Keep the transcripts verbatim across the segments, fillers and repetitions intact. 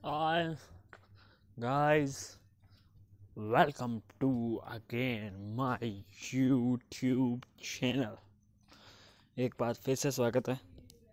Hi guys, welcome to again my YouTube channel। एक बार फिर से स्वागत है।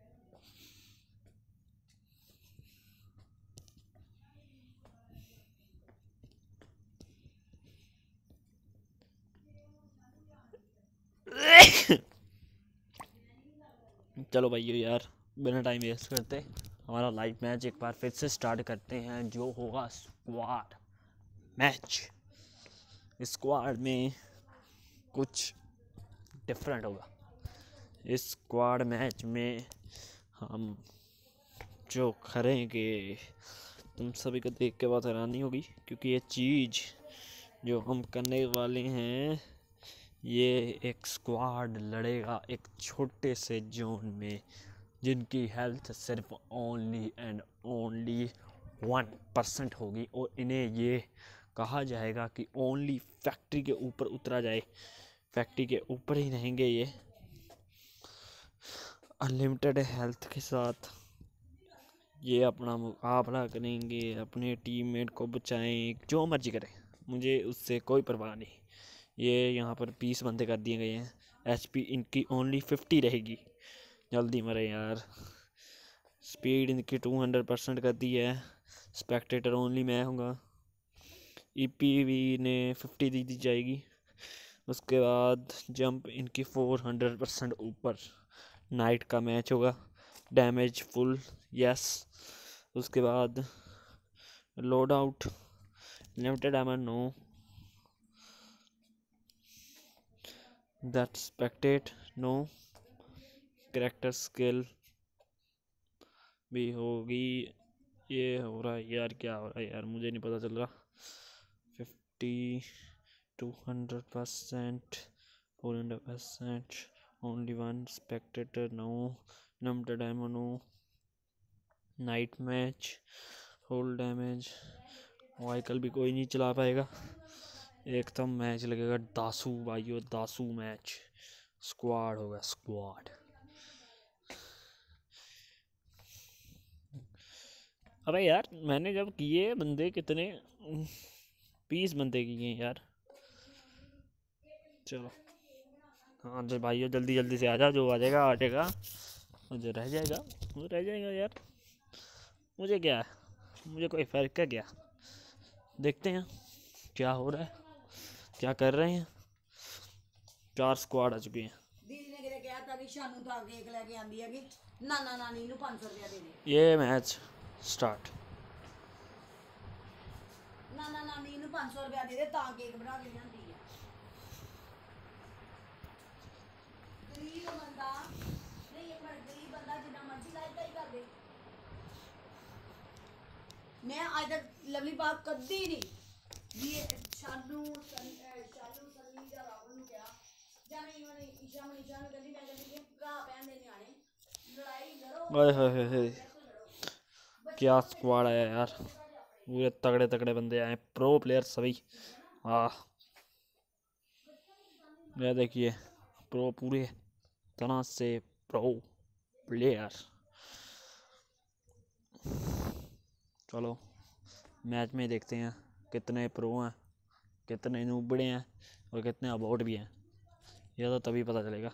चलो भाइयों यार, बिना टाइम वेस्ट करते हमारा लाइव मैच एक बार फिर से स्टार्ट करते हैं, जो होगा स्क्वाड मैच। स्क्वाड में कुछ डिफरेंट होगा। इस स्क्वाड मैच में हम जो करेंगे तुम सभी को देख के बहुत हैरानी होगी, क्योंकि ये चीज़ जो हम करने वाले हैं, ये एक स्क्वाड लड़ेगा एक छोटे से जोन में, जिनकी हेल्थ सिर्फ only and only one percent होगी, और इन्हें ये कहा जाएगा कि ओनली फैक्ट्री के ऊपर उतरा जाए। फैक्ट्री के ऊपर ही रहेंगे ये, अनलिमिटेड हेल्थ के साथ। ये अपना मुकाबला करेंगे, अपने टीममेट को बचाएं, जो मर्जी करें, मुझे उससे कोई परवाह नहीं। ये यहाँ पर बीस बंदे कर दिए गए हैं। एचपी इनकी ओनली फिफ्टी रहेगी। जल्दी मरे यार। स्पीड इनकी टू हंड्रेड परसेंट कर दी है। स्पेक्टेटर ओनली मैं हूँगा। ईपीवी ने फिफ्टी दी दी जाएगी। उसके बाद जंप इनकी फोर हंड्रेड परसेंट ऊपर। नाइट का मैच होगा। Damage full yes. उसके बाद load out limited ammo no. That spectate no. Character skill भी होगी। ये हो रहा है यार, क्या हो रहा है यार, मुझे नहीं पता चल रहा। Fifty two hundred percent four hundred percent only one spectator no. Limited ammo no. Night match full damage. Vehicle भी कोई नहीं चला पाएगा। एकदम मैच लगेगा दासू भाइयों, दासू मैच। स्क्वाड होगा स्क्वाड। अबे यार, मैंने जब किए बंदे कितने बीस बंदे किए यार। चलो हाँ जी भाइयों, जल्दी जल्दी से आ जाओ। जो आ जाएगा आ जाएगा, और जो रह जाएगा वो रह जाएगा यार। मुझे क्या है, मुझे कोई फर्क है क्या। देखते हैं क्या हो रहा है, क्या कर रहे हैं। चार स्क्वाड आ चुके हैं। ये मैच स्टार्ट। नाना नानी नूं पाँच सौ रुपया दे दे तां केक बना के लियांदी है। गरीब बंदा नहीं, एक मिनट, गरीब बंदा जिन्ना मर्जी लाइक ही कर दे। मैं आज तक लवली बात कदी नहीं ये शानू शानू सन्नी दा राहुल नूं क्या जाने वाली ईशा मनीषा नूं कदी, मैं कदी के भरा भैन दे न्याणे लड़ाई लड़ो। ओए होए होए, क्या स्क्वाड आया यार, पूरे तगड़े तगड़े बंदे आए, प्रो प्लेयर सभी। हाँ ये देखिए, प्रो पूरे तरह से प्रो प्लेयर। चलो मैच में देखते हैं कितने प्रो हैं, कितने नूबड़े हैं, और कितने अबाउट भी हैं। यह तो तभी पता चलेगा।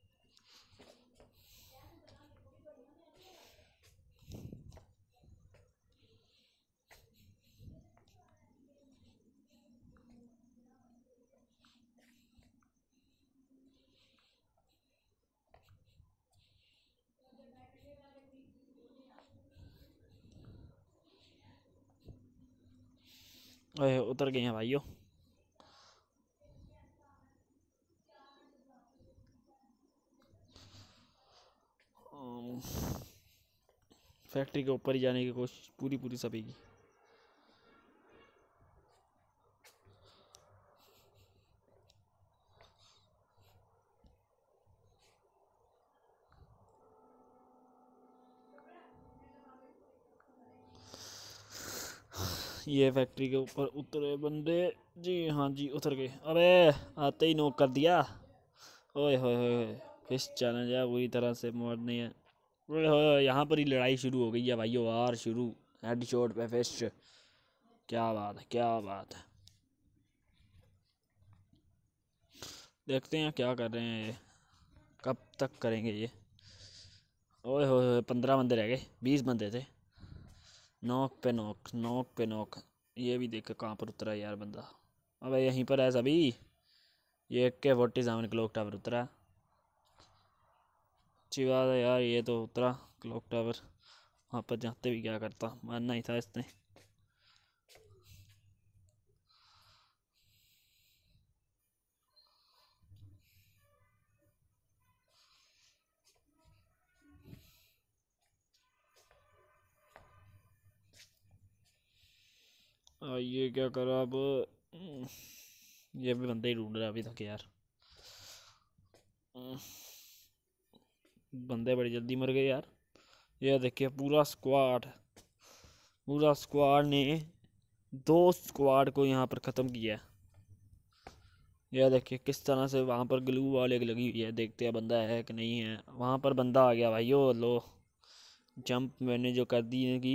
ओए उतर गए हैं भाइयों। फैक्ट्री के ऊपर ही जाने की कोशिश पूरी पूरी सभी की। ये फैक्ट्री के ऊपर उतरे बंदे। जी हाँ जी, उतर गए। अबे आते ही नोक कर दिया। ओए होए होए, फिश चैलेंज है, पूरी तरह से मॉड नहीं है। ओए होए, यहाँ पर ही लड़ाई शुरू हो गई है भाइयों, वार शुरू। हेड शॉट पे फिस्ट। क्या बात है, क्या बात है। देखते हैं क्या कर रहे हैं ये, कब तक करेंगे ये। ओए होए, पंद्रह बंदे रह गए, बीस बंदे थे। नॉक पे नॉक, नॉक पे नॉक। ये भी देख कहाँ पर उतरा यार बंदा। अबे यहीं पर है सभी। ये एक के फोर्टी सेवन क्लॉक टावर उतरा। अच्छी बात है यार, ये तो उतरा क्लॉक टावर। वहाँ पर जाते भी क्या करता, मारना ही था इसने। आ, ये क्या करा अब। ये भी बंदे ही ढूंढ रहा है अभी तक यार। बंदे बड़ी जल्दी मर गए यार। ये देखिए पूरा स्क्वाड, पूरा स्क्वाड ने दो स्क्वाड को यहाँ पर ख़त्म किया है। यह देखिए किस तरह से वहाँ पर ग्लू वॉल एक लगी हुई है। देखते हैं बंदा है कि नहीं है। वहाँ पर बंदा आ गया भाई। ओ लो, जंप मैंने जो कर दी है की।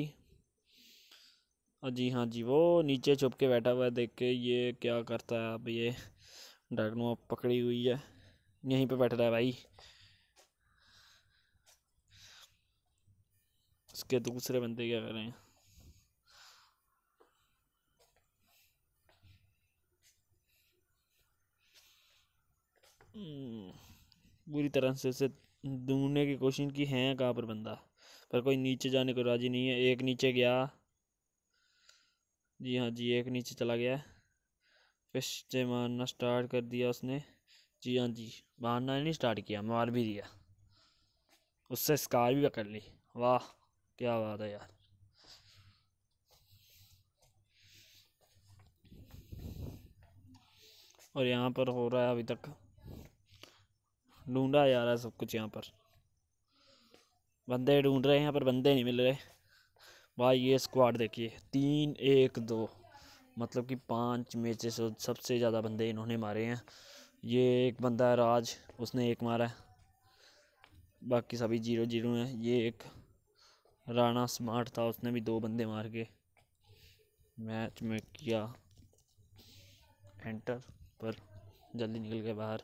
जी हाँ जी, वो नीचे छुप के बैठा हुआ है। देख के ये क्या करता है अब। ये ड्रैगनो पकड़ी हुई है, यहीं पे बैठ रहा है भाई। इसके दूसरे बंदे क्या कर रहे हैं। पूरी तरह से इसे ढूंढने की कोशिश की है कहाँ पर बंदा, पर कोई नीचे जाने को राजी नहीं है। एक नीचे गया, जी हाँ जी, एक नीचे चला गया। फिश से मारना स्टार्ट कर दिया उसने। जी हाँ जी, मारना नहीं स्टार्ट किया, मार भी दिया। उससे स्कार भी कर ली। वाह क्या बात है यार। और यहाँ पर हो रहा है अभी तक, ढूंढा जा रहा है सब कुछ। यहाँ पर बंदे ढूंढ रहे हैं, यहाँ पर बंदे नहीं मिल रहे भाई। ये स्क्वाड देखिए, तीन एक दो, मतलब कि पांच में से सबसे ज़्यादा बंदे इन्होंने मारे हैं। ये एक बंदा है राज, उसने एक मारा है, बाकी सभी जीरो जीरो हैं। ये एक राणा स्मार्ट था, उसने भी दो बंदे मार के मैच में किया एंटर, पर जल्दी निकल गए बाहर।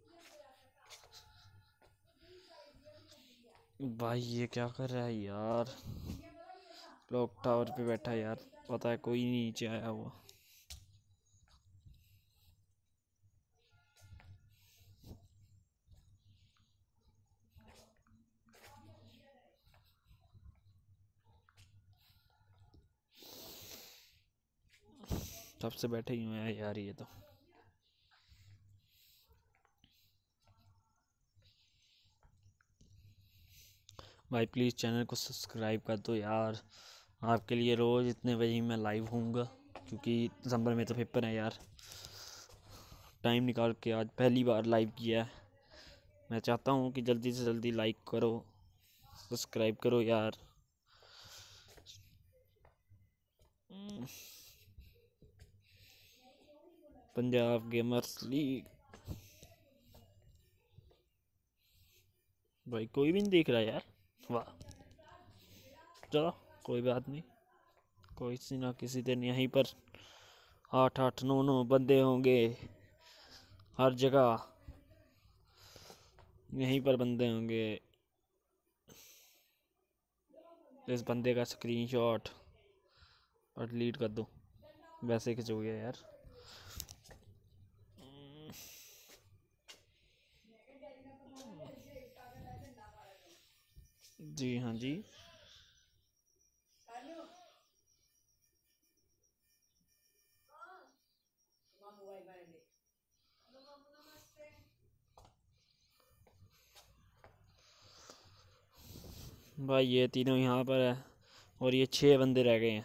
भाई ये क्या कर रहा है यार, क्लॉक टावर पे बैठा है यार। पता है कोई नीचे आया हुआ। सबसे बैठे ही हुए हैं यार ये तो। भाई प्लीज़ चैनल को सब्सक्राइब कर दो यार। आपके लिए रोज़ इतने बजे मैं लाइव होऊंगा, क्योंकि दिसंबर में तो पेपर है यार। टाइम निकाल के आज पहली बार लाइव किया है। मैं चाहता हूँ कि जल्दी से जल्दी लाइक करो, सब्सक्राइब करो यार। Punjab gamers league. भाई कोई भी नहीं देख रहा यार। वाह, चलो कोई बात नहीं, कोई सी ना किसी दिन यहीं पर आठ आठ नौ नौ बंदे होंगे हर जगह। यहीं पर बंदे होंगे। इस बंदे का स्क्रीनशॉट और डिलीट कर दो, वैसे खिंच हो गया यार। जी हाँ जी, भाई ये तीनों यहाँ पर है और ये छः बंदे रह गए हैं।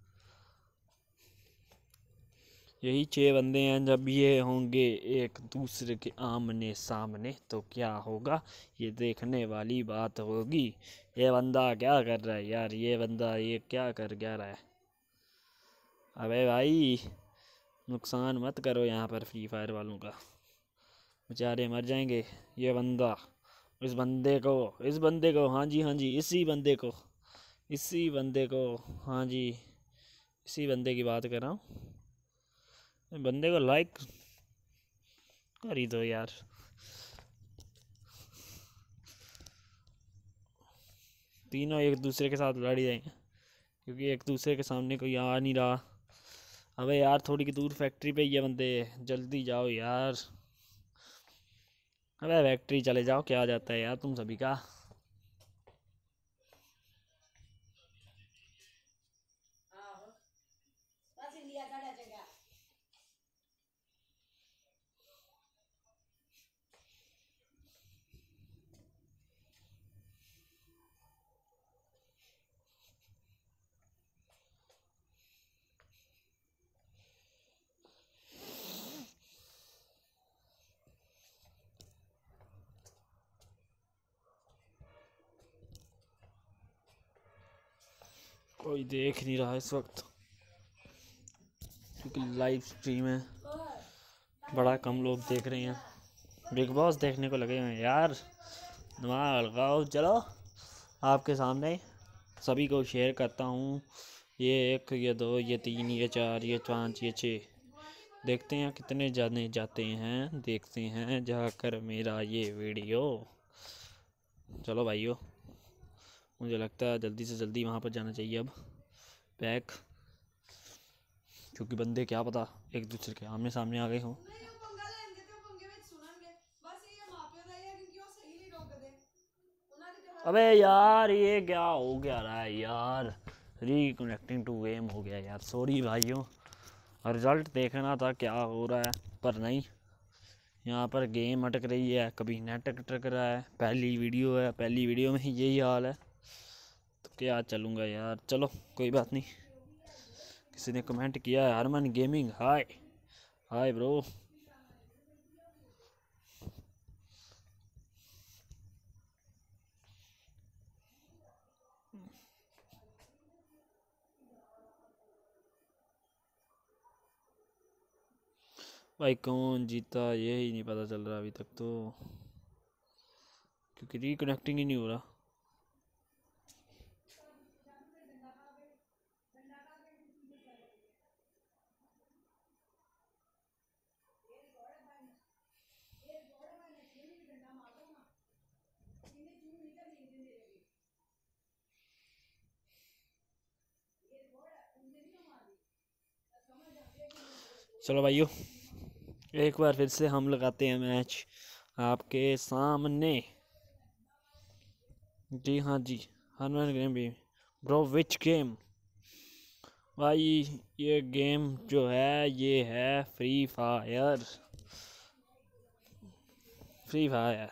यही छः बंदे हैं। जब ये होंगे एक दूसरे के आमने सामने तो क्या होगा, ये देखने वाली बात होगी। ये बंदा क्या कर रहा है यार, ये बंदा ये क्या कर क्या रहा है। अबे भाई नुकसान मत करो यहाँ पर फ्री फायर वालों का, बेचारे मर जाएंगे। ये बंदा, इस बंदे को, इस बंदे को, हाँ जी हाँ जी, इसी बंदे को इसी बंदे को, हाँ जी इसी बंदे की बात कर रहा हूँ। बंदे को लाइक कर ही दो यार। तीनों एक दूसरे के साथ लड़ जाएंगे क्योंकि एक दूसरे के सामने कोई आ नहीं रहा। अबे यार थोड़ी की दूर फैक्ट्री पे ही है बंदे, जल्दी जाओ यार। अबे फैक्ट्री चले जाओ, क्या आ जाता है यार तुम सभी का। कोई देख नहीं रहा इस वक्त क्योंकि लाइव स्ट्रीम है, बड़ा कम लोग देख रहे हैं। बिग बॉस देखने को लगे हुए हैं यार, दिमाग लगाओ। चलो आपके सामने सभी को शेयर करता हूँ, ये एक, ये दो, ये तीन, ये चार, ये पाँच, ये छः। देखते हैं कितने जाने जाते हैं, देखते हैं जाकर मेरा ये वीडियो। चलो भाइयों, मुझे लगता है जल्दी से जल्दी वहाँ पर जाना चाहिए अब बैक, क्योंकि बंदे क्या पता एक दूसरे के आमने सामने आ गए हों। अबे यार ये क्या हो गया रहा है यार, रिकनेक्टिंग टू गेम हो गया यार। सॉरी भाइयों, रिजल्ट देखना था क्या हो रहा है, पर नहीं, यहाँ पर गेम अटक रही है, कभी नेट अटक रहा है। पहली वीडियो है, पहली वीडियो में ही यही हाल है, तो क्या चलूँगा यार। चलो कोई बात नहीं। किसी ने कमेंट किया है Harman gaming, hi hi bro. भाई कौन जीता यही नहीं पता चल रहा अभी तक तो, क्योंकि रिकनेक्टिंग ही नहीं हो रहा। चलो भाइयों, एक बार फिर से हम लगाते हैं मैच आपके सामने। जी हाँ जी, हरमन गेम भी ब्रो, विच गेम भाई? ये गेम जो है ये है फ्री फायर, फ्री फायर।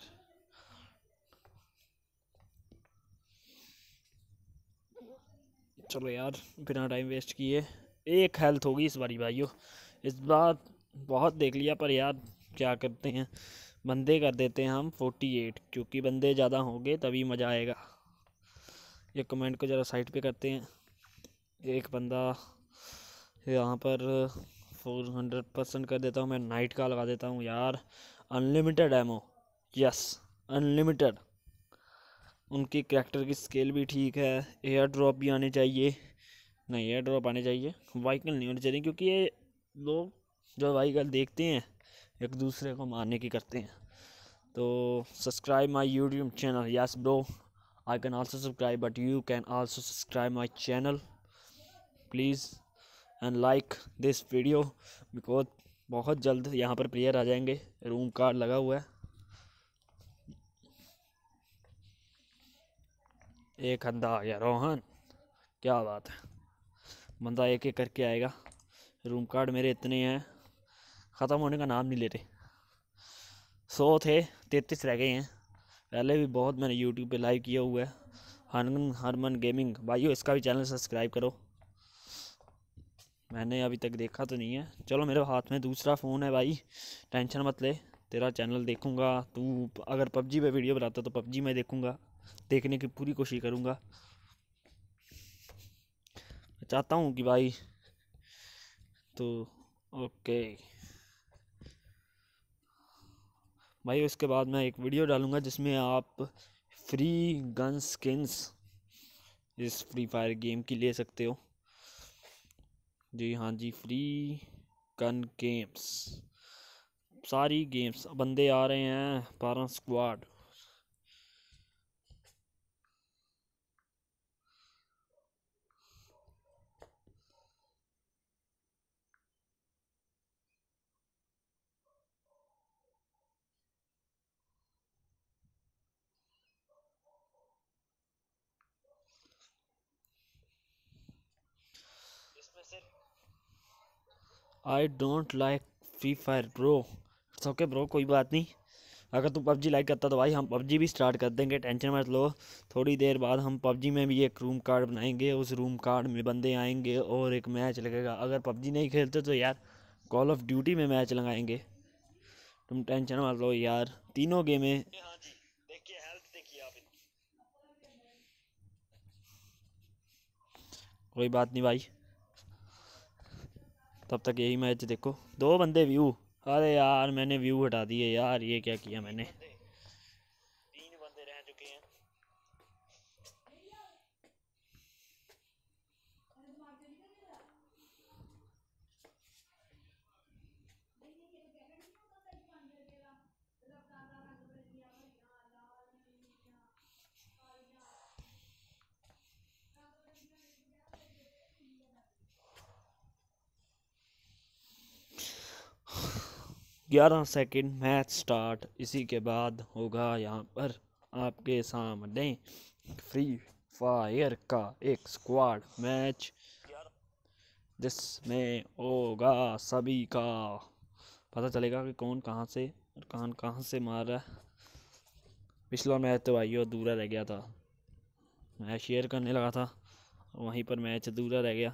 चलो यार बिना टाइम वेस्ट किए, एक हेल्थ होगी इस बारी भाइयों। इस बार बहुत देख लिया, पर यार क्या करते हैं, बंदे कर देते हैं हम फोर्टी एट, क्योंकि बंदे ज़्यादा होंगे तभी मज़ा आएगा। ये कमेंट को ज़रा साइड पे करते हैं। एक बंदा यहाँ पर फोर हंड्रेड परसेंट कर देता हूँ मैं, नाइट का लगा देता हूँ यार। Unlimited ammo, yes unlimited. उनकी कैरेक्टर की स्केल भी ठीक है, एयर ड्रॉप भी आने चाहिए, नहीं एयर ड्रॉप आने चाहिए, वाइकल नहीं होने चाहिए, क्योंकि ये लोग जो वाइकल देखते हैं एक दूसरे को मारने की करते हैं। तो subscribe my YouTube channel, yes bro, I can also subscribe, but you can also subscribe my channel please and like this video, because बहुत जल्द यहाँ पर प्लेयर आ जाएंगे। रूम कार्ड लगा हुआ है, एक अंदा आ गया रोहन, क्या बात है। बंदा एक एक करके आएगा। रूम कार्ड मेरे इतने हैं, ख़त्म होने का नाम नहीं लेते। सौ थे, तैंतीस रह गए हैं। पहले भी बहुत मैंने यूट्यूब पे लाइव किया हुआ है। हरमन हरमन गेमिंग भाइयों, इसका भी चैनल सब्सक्राइब करो। मैंने अभी तक देखा तो नहीं है। चलो मेरे हाथ में दूसरा फ़ोन है भाई, टेंशन मत ले, तेरा चैनल देखूंगा। तू अगर पबजी पे वीडियो बनाता तो पबजी में देखूंगा, देखने की पूरी कोशिश करूंगा। चाहता हूँ कि भाई, तो ओके भाई, उसके बाद मैं एक वीडियो डालूंगा जिसमें आप फ्री गन स्किन्स इस फ्री फायर गेम की ले सकते हो। जी हाँ जी, फ्री गन गेम्स, सारी गेम्स। बंदे आ रहे हैं, बारह squad. I don't like free fire bro. It's okay bro, कोई बात नहीं। अगर तू पबजी लाइक करता तो भाई हम पबजी भी स्टार्ट कर देंगे, टेंशन मत लो। थोड़ी देर बाद हम पबजी में भी एक रूम कार्ड बनाएंगे, उस रूम कार्ड में बंदे आएंगे और एक मैच लगेगा। अगर पबजी नहीं खेलते तो यार कॉल ऑफ ड्यूटी में मैच लगाएंगे। तुम टेंशन मत लो यार, तीनों गेमें। कोई बात नहीं भाई, तब तक यही मैच देखो। दो बंदे व्यू, अरे यार मैंने व्यू हटा दिए यार, ये क्या किया मैंने। तीन बंदे रह चुके हैं। ग्यारह सेकंड मैच स्टार्ट। इसी के बाद होगा यहाँ पर आपके सामने फ्री फायर का एक स्क्वाड मैच, जिसमें होगा सभी का पता चलेगा कि कौन कहाँ से और कौन कहाँ से मार रहा है। पिछला मैच तो भाई अधूरा रह गया था, मैं शेयर करने लगा था, वहीं पर मैच अधूरा रह गया।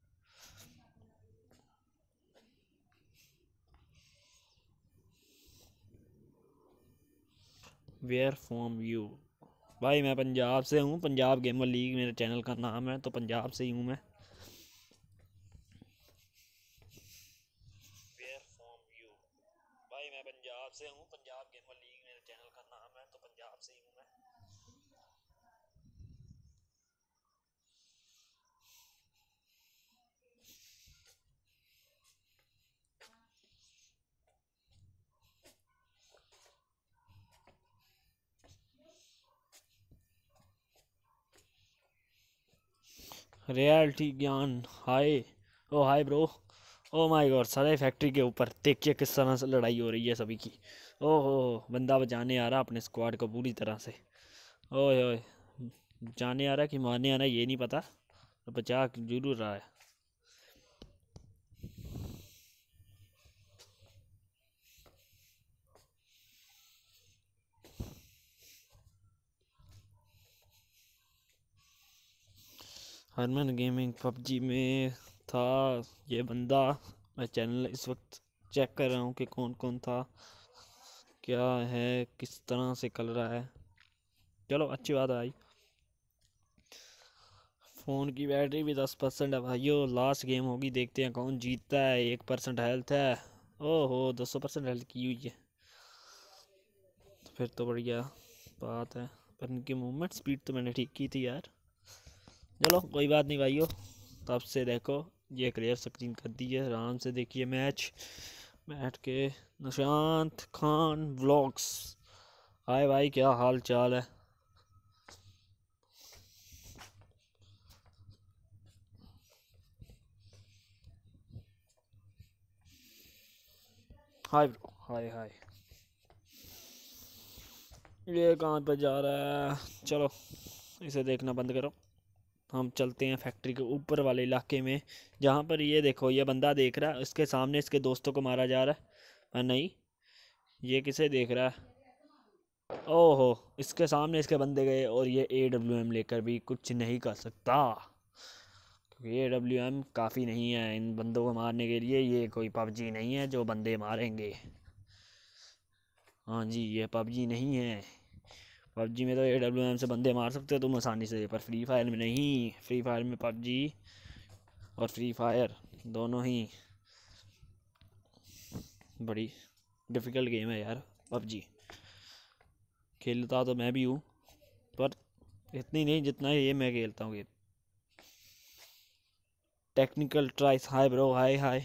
Where from you? भाई मैं पंजाब से हूँ, पंजाब गेमर लीग मेरे चैनल का नाम है, तो पंजाब से ही हूँ मैं। Where from you? भाई मैं पंजाब से हूँ, पंजाब गेमर लीग मेरे चैनल का नाम है, तो पंजाब से ही हूँ मैं। Reality Gyan, hi. Oh hi bro. Oh my god, सारे फैक्ट्री के ऊपर देखिए किस तरह से लड़ाई हो रही है सभी की। ओहो, बंदा बचाने आ रहा अपने स्क्वाड को पूरी तरह से। ओए ओए, जाने आ रहा कि मारने आ रहा ये नहीं पता, बचा जरूर रहा है। हरमन गेमिंग पबजी में था ये बंदा। मैं चैनल इस वक्त चेक कर रहा हूँ कि कौन कौन था, क्या है, किस तरह से चल रहा है। चलो अच्छी बात आई। फ़ोन की बैटरी भी दस परसेंट है भाइयों, लास्ट गेम होगी, देखते हैं कौन जीतता है। एक परसेंट हेल्थ है। ओहो, दो सौ परसेंट हेल्थ की हुई है, फिर तो बढ़िया बात है। पर इनकी मूवमेंट स्पीड तो मैंने ठीक की थी यार। चलो कोई बात नहीं भाइयों, तब से देखो ये क्लियर स्क्रीन कर दी है, आराम से देखिए मैच। बैठ के निशांत खान व्लॉग्स, हाय भाई, क्या हाल चाल है? Hi bro, hi hi. ये कहाँ पर जा रहा है? चलो इसे देखना बंद करो, हम चलते हैं फैक्ट्री के ऊपर वाले इलाके में, जहाँ पर ये देखो ये बंदा देख रहा है, इसके सामने इसके दोस्तों को मारा जा रहा है। पर नहीं, ये किसे देख रहा है? ओहो, इसके सामने इसके बंदे गए और ये ए डब्ल्यू एम लेकर भी कुछ नहीं कर सकता, क्योंकि ए डब्ल्यू एम काफ़ी नहीं है इन बंदों को मारने के लिए। ये कोई पबजी नहीं है जो बंदे मारेंगे। हाँ जी, ये पबजी नहीं है। पबजी में तो ए डब्ल्यू एम से बंदे मार सकते हो तुम आसानी से, पर फ्री फायर में नहीं। फ्री फायर में पबजी और फ्री फायर दोनों ही बड़ी डिफ़िकल्ट गेम है यार। पबजी खेलता तो मैं भी हूँ, पर इतनी नहीं जितना ये मैं खेलता हूँ game. Technical tries, hi bro, hi hi.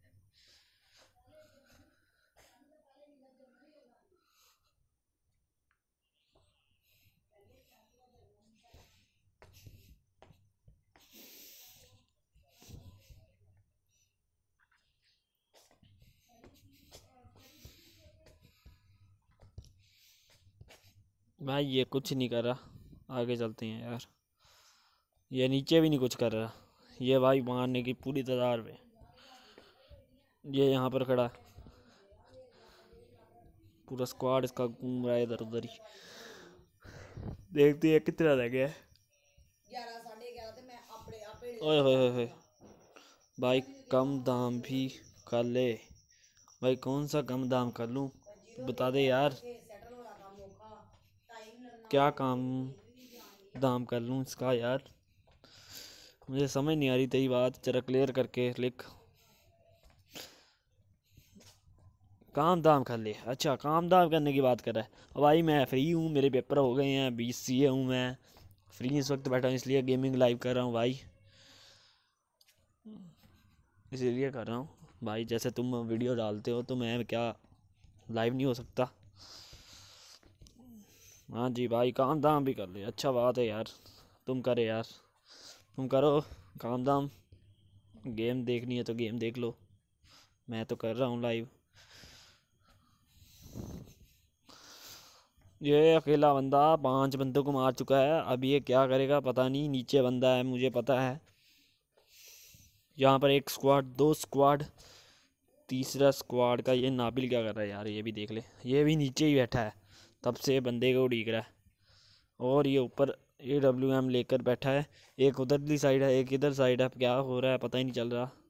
भाई ये कुछ नहीं कर रहा, आगे चलते हैं यार। ये नीचे भी नहीं कुछ कर रहा। ये भाई मारने की पूरी तादाद में, ये यहाँ पर खड़ा है, पूरा स्क्वाड इसका घूम रहा है इधर उधर ही। देखते हैं कितना रह गया है। ओए होए होए होए। भाई कम दाम भी कर ले। भाई कौन सा कम दाम कर लूँ, बता दे यार। क्या काम दाम कर लूँ इसका यार, मुझे समझ नहीं आ रही तेरी बात, जरा क्लियर करके लिख। काम दाम कर ले, अच्छा काम दाम करने की बात कर रहा है। अब भाई मैं फ्री हूँ, मेरे पेपर हो गए हैं, बीस सी ए हूँ मैं, फ्री इस वक्त बैठा हूँ, इसलिए गेमिंग लाइव कर रहा हूँ भाई, इसीलिए कर रहा हूँ भाई। जैसे तुम वीडियो डालते हो तो मैं क्या लाइव नहीं हो सकता? हाँ जी भाई, काम दाम भी कर ले, अच्छा बात है यार। तुम करे यार, तुम करो काम दाम। गेम देखनी है तो गेम देख लो, मैं तो कर रहा हूँ लाइव। ये अकेला बंदा पांच बंदों को मार चुका है, अब ये क्या करेगा पता नहीं। नीचे बंदा है मुझे पता है, यहाँ पर एक स्क्वाड, दो स्क्वाड, तीसरा स्क्वाड का ये नाबिल क्या कर रहा है यार, ये भी देख ले। ये भी नीचे ही बैठा है, तब से बंदे को उड़ीक रहा है। और ये ऊपर ए डब्ल्यू एम लेकर बैठा है, एक उधरली साइड है एक इधर साइड है, क्या हो रहा है पता ही नहीं चल रहा।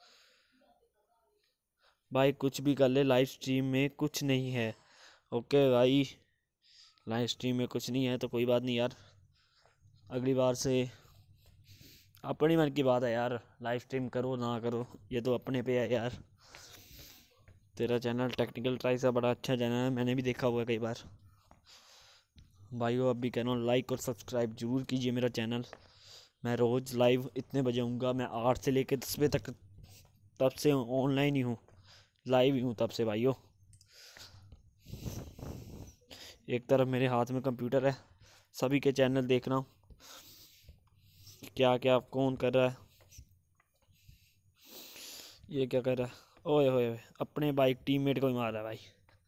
भाई कुछ भी कर ले, लाइव स्ट्रीम में कुछ नहीं है। ओके भाई, लाइव स्ट्रीम में कुछ नहीं है तो कोई बात नहीं यार, अगली बार से अपनी मन की बात है यार, लाइव स्ट्रीम करो ना करो ये तो अपने पे है यार। तेरा चैनल टेक्निकल ट्राई सा बड़ा अच्छा चैनल है, मैंने भी देखा हुआ है कई बार। भाइयों अब भी कह रहा हूँ, लाइक और सब्सक्राइब जरूर कीजिए मेरा चैनल। मैं रोज़ लाइव इतने बजे आऊँगा, मैं आठ से लेकर दस बजे तक तब से ऑनलाइन ही हूँ, लाइव ही हूँ तब से भाइयों। एक तरफ मेरे हाथ में कंप्यूटर है, सभी के चैनल देख रहा हूँ, क्या क्या कौन कर रहा है। ये क्या कर रहा है, ओए होए होए, अपने बाइक टीममेट को ही मार रहा है भाई।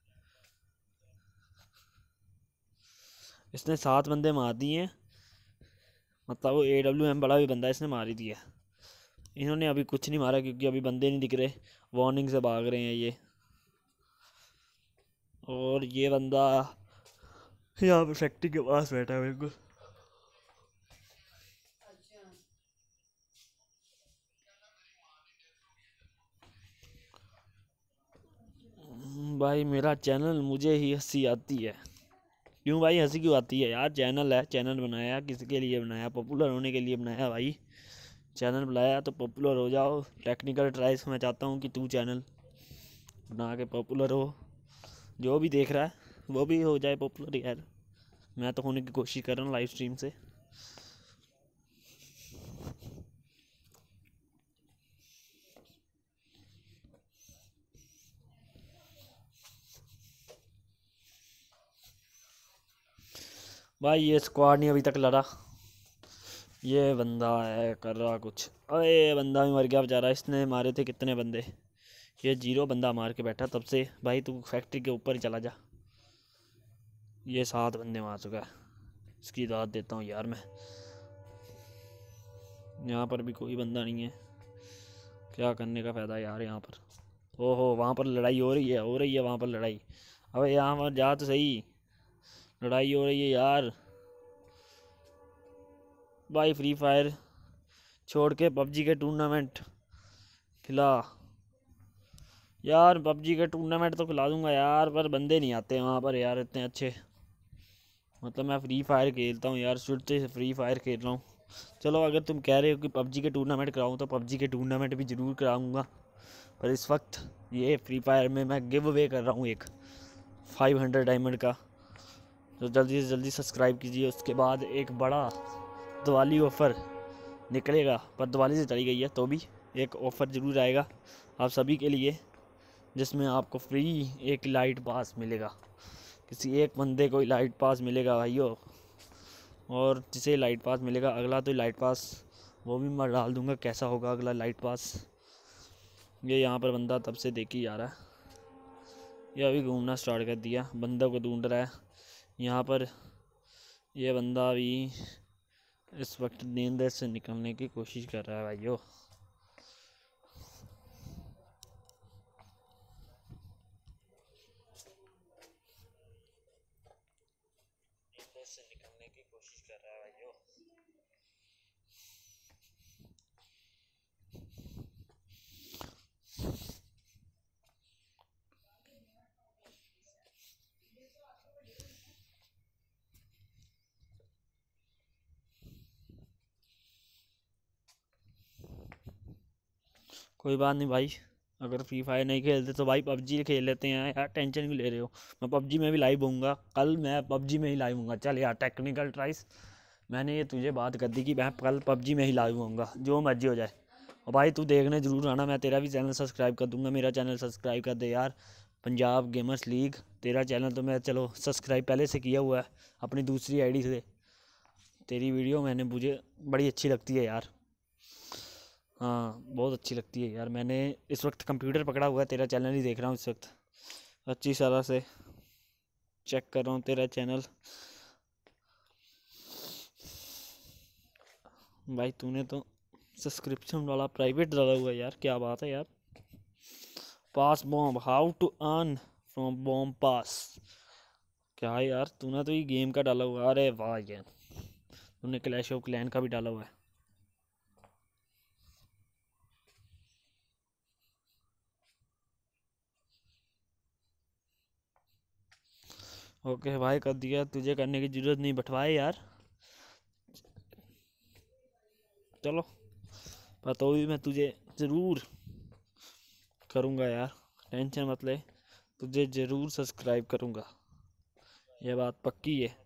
इसने सात बंदे मार दिए हैं, मतलब वो ए डब्ल्यू एम बड़ा भी बंदा इसने मार ही दिया। इन्होंने अभी कुछ नहीं मारा क्योंकि अभी बंदे नहीं दिख रहे, वार्निंग से भाग रहे हैं ये। और ये बंदा यहाँ पे फैक्ट्री के पास बैठा है बिल्कुल। भाई मेरा चैनल, मुझे ही हंसी आती है। क्यों भाई हंसी क्यों आती है यार? चैनल है, चैनल बनाया किसी के लिए बनाया, पॉपुलर होने के लिए बनाया भाई। चैनल बनाया तो पॉपुलर हो जाओ। टेक्निकल ट्राइस मैं चाहता हूँ कि तू चैनल बना के पॉपुलर हो, जो भी देख रहा है वो भी हो जाए पॉपुलर यार। मैं तो होने की कोशिश कर रहा हूँ लाइव स्ट्रीम से। भाई ये स्क्वाड नहीं अभी तक लड़ा, ये बंदा है कर रहा कुछ। अरे बंदा भी मर गया बेचारा, इसने मारे थे कितने बंदे, ये जीरो बंदा मार के बैठा तब से। भाई तू फैक्ट्री के ऊपर ही चला जा, ये सात बंदे मार चुका है, इसकी दाद देता हूँ यार मैं। यहाँ पर भी कोई बंदा नहीं है, क्या करने का फ़ायदा यार यहाँ पर। ओहो वहाँ पर लड़ाई हो रही है, हो रही है वहाँ पर लड़ाई। अबे यहाँ पर जा तो सही, लड़ाई हो रही है यार। भाई फ्री फायर छोड़ के पबजी के टूर्नामेंट खिला यार, पबजी के टूर्नामेंट तो खिला दूंगा यार, पर बंदे नहीं आते वहाँ पर यार इतने अच्छे। मतलब मैं फ्री फायर खेलता हूँ यार, शुरू से फ्री फायर खेल रहा हूँ। चलो अगर तुम कह रहे हो कि पबजी के टूर्नामेंट कराऊँ तो पबजी के टूर्नामेंट भी ज़रूर कराऊँगा, पर इस वक्त ये फ्री फायर में मैं गिव अवे कर रहा हूँ एक फाइव हंड्रेड डायमंड का तो जल्दी से जल्दी सब्सक्राइब कीजिए। उसके बाद एक बड़ा दिवाली ऑफ़र निकलेगा, पर दिवाली से चली गई है तो भी एक ऑफ़र ज़रूर आएगा आप सभी के लिए, जिसमें आपको फ्री एक लाइट पास मिलेगा। किसी एक बंदे को लाइट पास मिलेगा भाइयों, और जिसे लाइट पास मिलेगा अगला तो लाइट पास वो भी मैं डाल दूंगा। कैसा होगा अगला लाइट पास, ये यहाँ पर बंदा तब से देखी जा रहा है, ये अभी घूमना स्टार्ट कर दिया, बंदों को ढूंढ रहा है यहाँ पर। ये बंदा अभी इस वक्त नींद से निकलने की कोशिश कर रहा है भाइयों। नींद से निकलने की कोशिश कर रहा है भाइयों। कोई बात नहीं भाई, अगर फ्री फायर नहीं खेलते तो भाई पबजी खेल लेते हैं यार, टेंशन क्यों ले रहे हो। मैं पबजी में भी लाइव होऊंगा कल, मैं पबजी में ही लाइव होऊंगा। चल यार टेक्निकल ट्राइस, मैंने ये तुझे बात कर दी कि मैं कल पबजी में ही लाइव होऊंगा, जो मर्जी हो जाए। और भाई तू देखने ज़रूर आना, मैं तेरा भी चैनल सब्सक्राइब कर दूंगा, मेरा चैनल सब्सक्राइब कर दे यार, पंजाब गेमर्स लीग। तेरा चैनल तो मैं चलो सब्सक्राइब पहले से किया हुआ है अपनी दूसरी आईडी से। तेरी वीडियो मैंने मुझे बड़ी अच्छी लगती है यार, हाँ बहुत अच्छी लगती है यार। मैंने इस वक्त कंप्यूटर पकड़ा हुआ है, तेरा चैनल ही देख रहा हूँ इस वक्त, अच्छी तरह से चेक कर रहा हूँ तेरा चैनल। भाई तूने तो सब्सक्रिप्शन वाला प्राइवेट डाला हुआ है यार, क्या बात है यार। Pass bomb, how to earn from bomb pass, क्या है यार, तूने तो ये गेम का डाला हुआ है। अरे वाह यार, तूने क्लैश ऑफ क्लैन का भी डाला हुआ है। ओके भाई कर दिया, तुझे करने की ज़रूरत नहीं बटवाए यार, चलो पर तो भी मैं तुझे ज़रूर करूँगा यार, टेंशन मत ले, तुझे ज़रूर सब्सक्राइब करूँगा, ये बात पक्की है।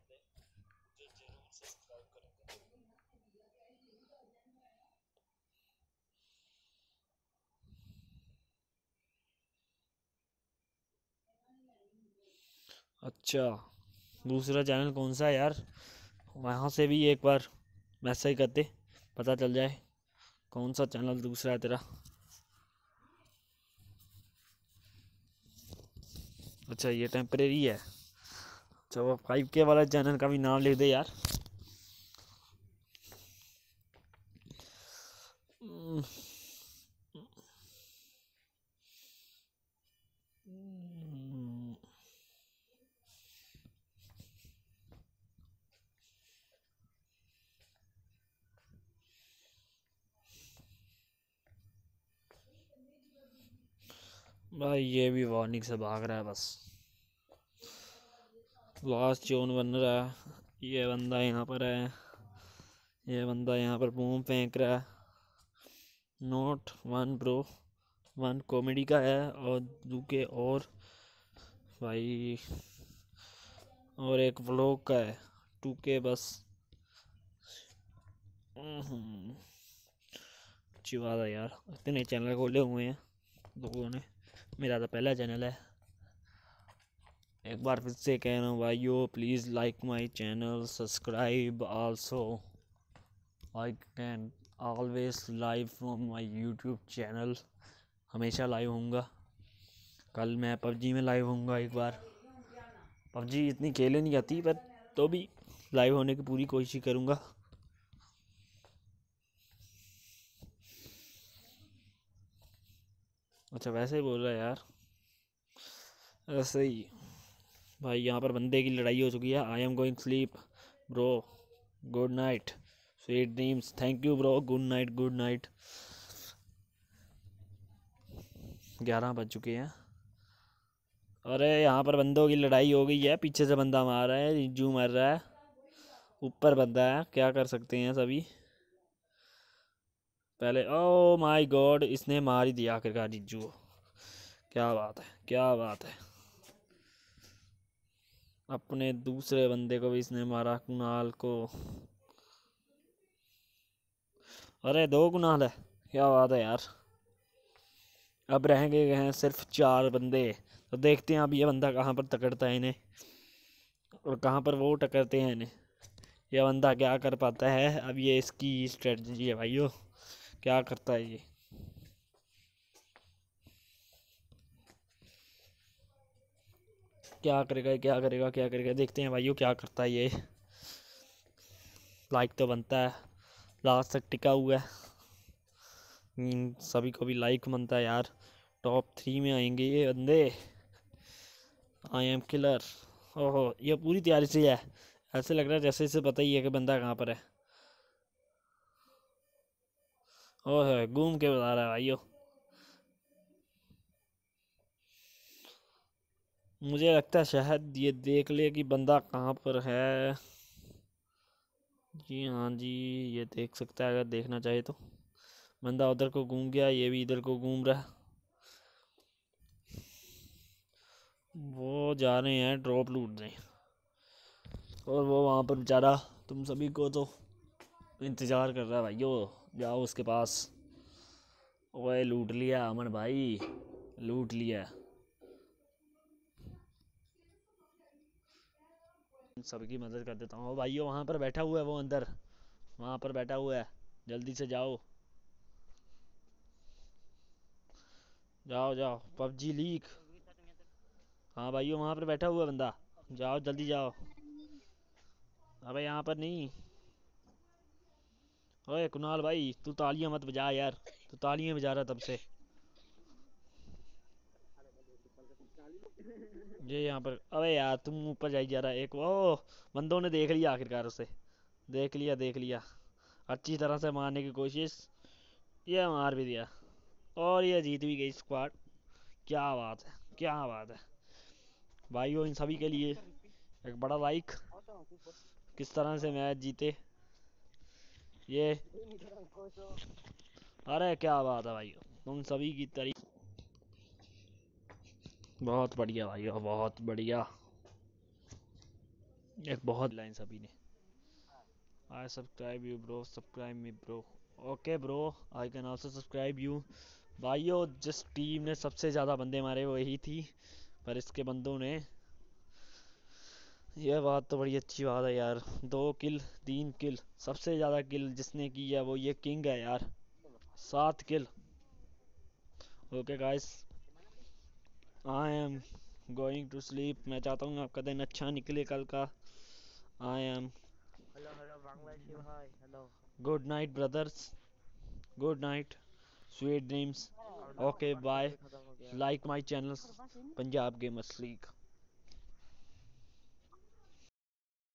अच्छा दूसरा चैनल कौन सा है यार, वहाँ से भी एक बार मैसेज कर दे, पता चल जाए कौन सा चैनल दूसरा है तेरा। अच्छा ये टेम्परेरी है, चलो फाइव के वाला चैनल का भी नाम लिख दे यार। भाई ये भी वार्निंग से भाग रहा है बस, लास्ट जोन बन रहा है, ये बंदा यहाँ पर है, ये बंदा यहाँ पर बूम फेंक रहा है। Not one bro, one comedy का है और दूके और भाई और एक व्लॉग का है, टू के बस। हम्म, अच्छी बात है यार, इतने चैनल खोले हुए हैं लोगों ने, मेरा तो पहला चैनल है। एक बार फिर से कह रहा हूँ भाइयों, please like my channel, subscribe also, I can always live from my YouTube channel, हमेशा लाइव होऊंगा। कल मैं पबजी में लाइव होऊंगा एक बार, पबजी इतनी खेले नहीं आती पर तो भी लाइव होने की पूरी कोशिश करूँगा। अच्छा वैसे ही बोल रहा है यार, ऐसे ही भाई। यहाँ पर बंदे की लड़ाई हो चुकी है, I am going sleep bro, good night, sweet dreams, thank you bro, good night good night. ग्यारह बज चुके हैं। अरे यहाँ पर बंदों की लड़ाई हो गई है, पीछे से बंदा मार रहा है, रिज्जू मार रहा है, ऊपर बंदा है, क्या कर सकते हैं सभी। पहले ओ माय गॉड, इसने मार ही दिया आखिरकार रिज्जू, क्या बात है क्या बात है। अपने दूसरे बंदे को भी इसने मारा, कुणाल को। अरे दो कुणाल है, क्या बात है यार। अब रहेंगे हैं सिर्फ चार बंदे। तो देखते हैं अब ये बंदा कहाँ पर टकरता है इन्हें, और कहाँ पर वो टकरते हैं इन्हें। ये बंदा क्या कर पाता है, अब ये इसकी स्ट्रेटजी है भाइयों, क्या करता है ये। क्या करेगा क्या करेगा क्या करेगा, देखते हैं भाइयों क्या करता है ये। लाइक तो बनता है, लास्ट तक टिका हुआ है। हम्म, सभी को भी लाइक बनता है यार। टॉप थ्री में आएंगे ये बंदे। I am killer. ओहो, ये पूरी तैयारी से है। ऐसे लग रहा है जैसे इसे पता ही है कि बंदा कहाँ पर है। ओह, घूम के बता रहा है भाइयों। मुझे लगता है शायद ये देख ले कि बंदा कहाँ पर है। जी हाँ जी, ये देख सकता है अगर देखना चाहे तो। बंदा उधर को घूम गया, ये भी इधर को घूम रहा है। वो जा रहे हैं ड्रॉप लूटने, और वो वहाँ पर बेचारा तुम सभी को तो इंतज़ार कर रहा है भाइयों। जाओ उसके पास। ओए लूट लिया अमन भाई, लूट लिया। सबकी मदद कर देता हूँ भाइयों। वहाँ पर बैठा हुआ है वो, अंदर वहाँ पर बैठा हुआ है। जल्दी से जाओ, जाओ जाओ। PUBG league. हाँ भाइयों, वहाँ पर बैठा हुआ है बंदा। जाओ जल्दी जाओ। अबे यहाँ पर नहीं। ओए कुणाल भाई, तू तालियां मत बजा यार, तू तालियां बजा रहा तब से। ये यहाँ पर, अबे यार तुम ऊपर जाई जा रहा है। एक वो बंदों ने देख लिया आखिरकार उसे। देख लिया देख लिया। अच्छी तरह से मारने की कोशिश। ये मार भी दिया, और ये जीत भी गई स्क्वाड। क्या बात है, क्या बात है भाइयों। इन सभी के लिए एक बड़ा लाइक। किस तरह से मैच जीते ये। अरे क्या बात है भाई, उन सभी की तारीफ। बहुत बढ़िया भाई, बहुत बढ़िया। एक बहुत लाइन सभी ने। I subscribe you bro, subscribe me bro. Okay bro, I can also subscribe you. भाइयों जिस टीम ने सबसे ज़्यादा बंदे मारे वो यही थी, पर इसके बंदों ने। यह बात तो बड़ी अच्छी बात है यार। दो किल, तीन किल, सबसे ज़्यादा किल जिसने की है वो ये किंग है यार। सात kill. Okay guys, I am going to sleep. मैं चाहता हूँ आपका दिन अच्छा निकले कल का। I am hello hello Bangladeshi भाई, hello. Good night brothers, good night, sweet dreams. और ओके पार्टी बाय। भी खत्म हो गया। Like my channel Punjab gamers league.